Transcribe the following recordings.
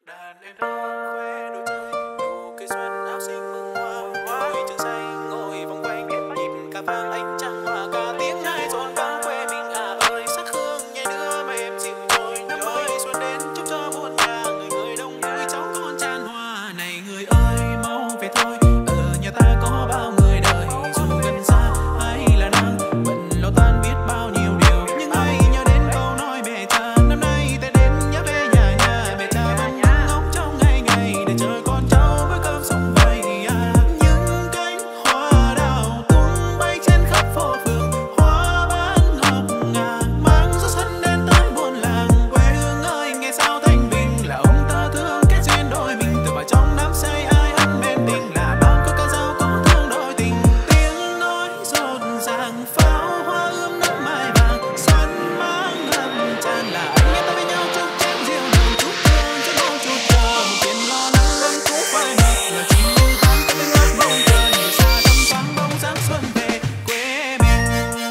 đàn em thơ khoe đồ chơi nụ cười xuân áo xinh mừng hoa ngồi trường say ngồi vòng quanh nhịp cà vàng ánh trăng hoa cả tiếng hai rộn vang quê mình à ơi sắc hương nhẹ đưa mà em chịu trôi năm mới xuân đến chúc cho muôn nhà người người đông vui cháu con tràn hoa này người ơi mau về thôi ở nhà ta có bao người đời dù gần xa hay là đang bận lo tan biết bao nhiêu điều nhưng hãy nhớ đến câu nói mẹ cha năm nay tết đến nhớ về nhà mẹ cha vẫn ngóng trong ngày ngày để chờ con cháu bữa cơm sống vầy à những cánh hoa đào tung bay trên khắp phố phường hoa ban ngọc ngà mang gió xuân đến tới buôn làng quê hương ơi nghe sao thanh bình là ông ta thương kết duyên đôi mình từ vào trong đám say ai hắn bên tình là bao câu ca dao có thương đôi tình tiếng nói rộn ràng pháo hoa ươm nắng mai vàng xuân mang ngập tràn là anh em ta với nhau chúc chén rượu nồng chúc thương cho nhau chúc chờ tiền lo lắng vẫn cũng phải nợ là chỉ như tháng ta với ngất mong chờ nhìn xa thăm thoáng bóng dáng xuân về quê mình.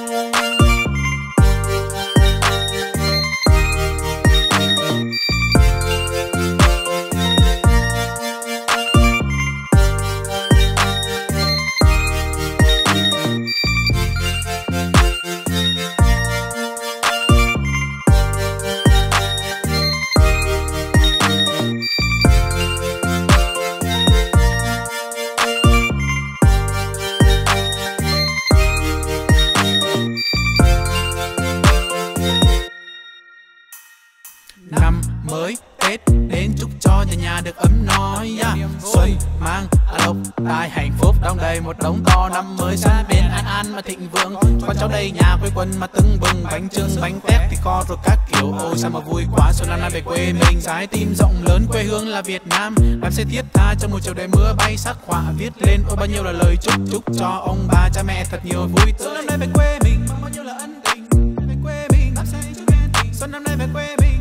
Năm mới Tết đến chúc cho nhà được ấm no xuân mang lộc tài hạnh phúc đong đầy một đống to năm mới xuân bên an mà thịnh vượng con cháu đây nhà quây quần mà tưng bừng bánh chưng bánh tét thì kho rồi các kiểu ôi sao mà vui quá xuân năm nay về quê mình trái tim rộng lớn quê hương là Việt Nam làm sẽ thiết tha trong một chiều đầy mưa bay sắc họa viết lên ôi bao nhiêu là lời chúc cho ông bà cha mẹ thật nhiều vui tươi xuân năm nay về quê mình bao nhiêu là ân tình về quê mình làm say cho nghe tình xuân năm nay về quê mình